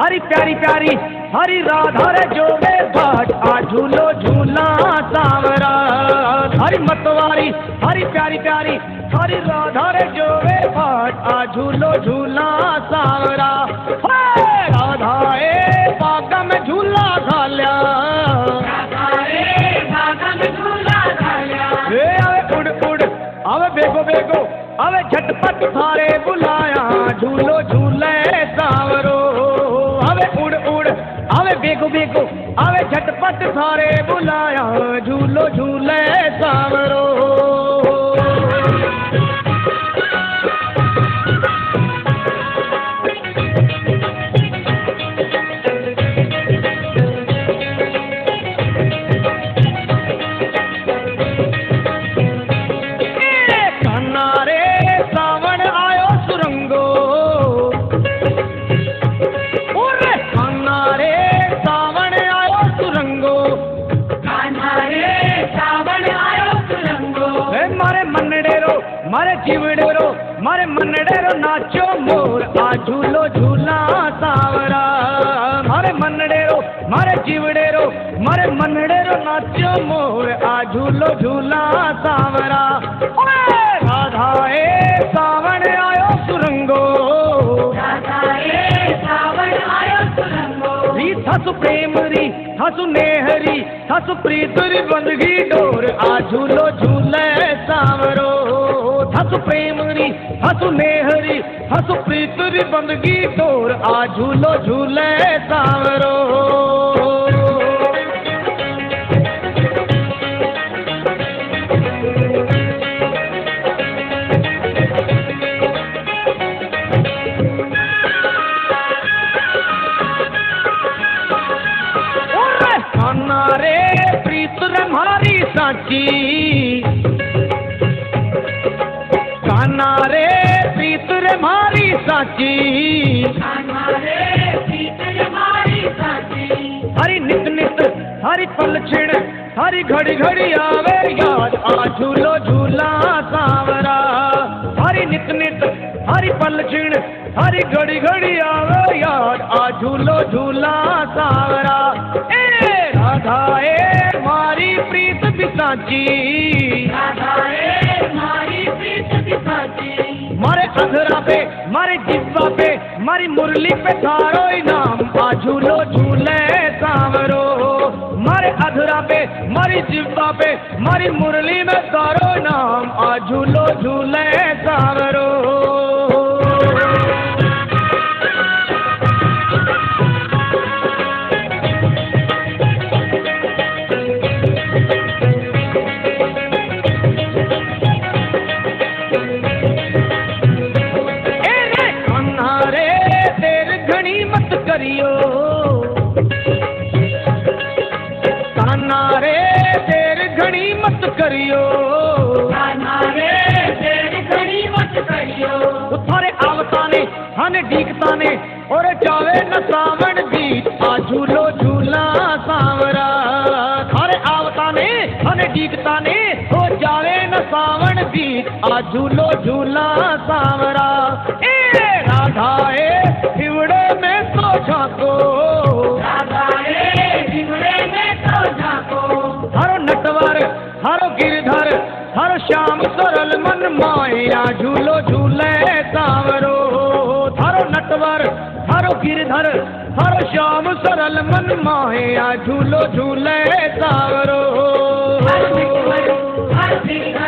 हरी प्यारी प्यारी हरी राधा रे जो वे भाट आ झूलो झूला सांवरा। हरी मतवारी हरी प्यारी प्यारी हरी राधा रे जो वे भाट आ झूलो झूला सांवरा। राधा ए बागा में झूला घाल्या, आवे उड़ उड़ आवे बेगो बेगो आवे झटपट थारे बुलाया झूलो झूले सांवरो। आवे उड़ उड़ आवे बेगो बेगो आवे झटपट थारे बुलाया झूलो झूले सांवरो। मारे जीवड़ेरो मारे मनडेरो नाचो मोर आ झूलो झूला सांवरा। मारे मनडेरो मारे जीवड़ेरो मारे मनडेरो नाचो मोर आ झूलो झूला सांवरा। राधा ए सावण आयो सुरंगो, री थसु प्रेम री थसु नेहरी थसु प्रीत री बंदगी डोर आ झूलो झूले सांवरो। थसु प्रेम री थसु नेहरी थसु प्रीत री बंदगी डोर आ झूलो झूले सांवरो। रे प्रीत रे मारी साची, काना रे प्रीत रे मारी साची, हरी नित नित हरी पल छिण हरी घड़ी घड़ी आवे याद आ झूलो झूला सांवरा। हरी नित नित हरी पल छिण हरी घड़ी घड़ी आवे याद आ झूलो झूला सांवरा। राधा ए मारी प्रीत बिसाची, मारे अधरा पे मारे जिब्बा पे मारी मुरली पे थारो इनाम आ झूलो झूले सांवरो। मारे अधरा पे मारी जिब्बा पे मारी मुरली में थारो इनाम आ झूलो झूले सांवरो। करियो कान्हा रे देर घणी मत करियो, थारे आवताने हने डीकताने और जावे न सावण बीत आ झूलो झूला सांवरा। थारे आवताने हने डीकताने हो जावे न सावण बीत आ झूलो झूला सांवरा। राधा ए हिवड़े में तो झाको, हरो नटवर हरो गिरधर हरो श्याम सरल मन माया झूलो झूले सांवरो। हरो नटवर हरो गिरधर हरो श्याम सरल मन माया झूलो झूले सांवरो।